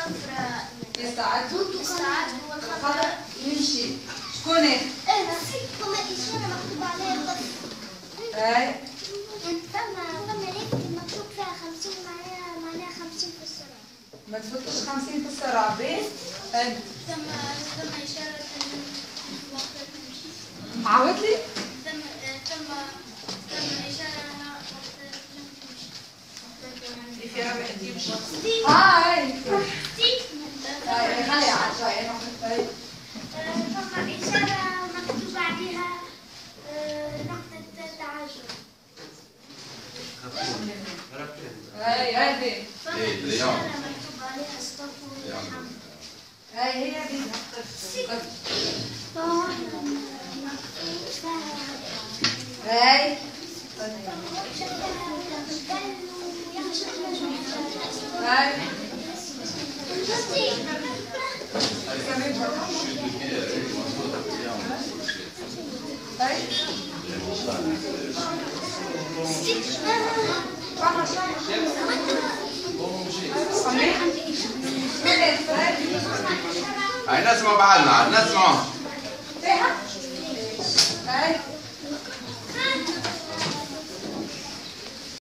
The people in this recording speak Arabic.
الصفراء يستعدوا والخضراء يمشي. شكون هي؟ انا فما اشاره مكتوب عليها الطفل. اي فما ليك مكتوب فيها 50 معناها 50 في السرعه. ما تفوتوش 50 في السرعه. باهي ثم اشاره وقت تمشي. عاود لي. ثم اشاره وقت تمشي. في ربع تمشي. اي خلي على شويه نقطه. ثم اشاره مكتوب عليها نقطه تعجب. اي هذه. ثم اشاره مكتوب عليها ستوب والحمد. هاي هي دي. هاي هاي هاي نسمع بعضنا نسمع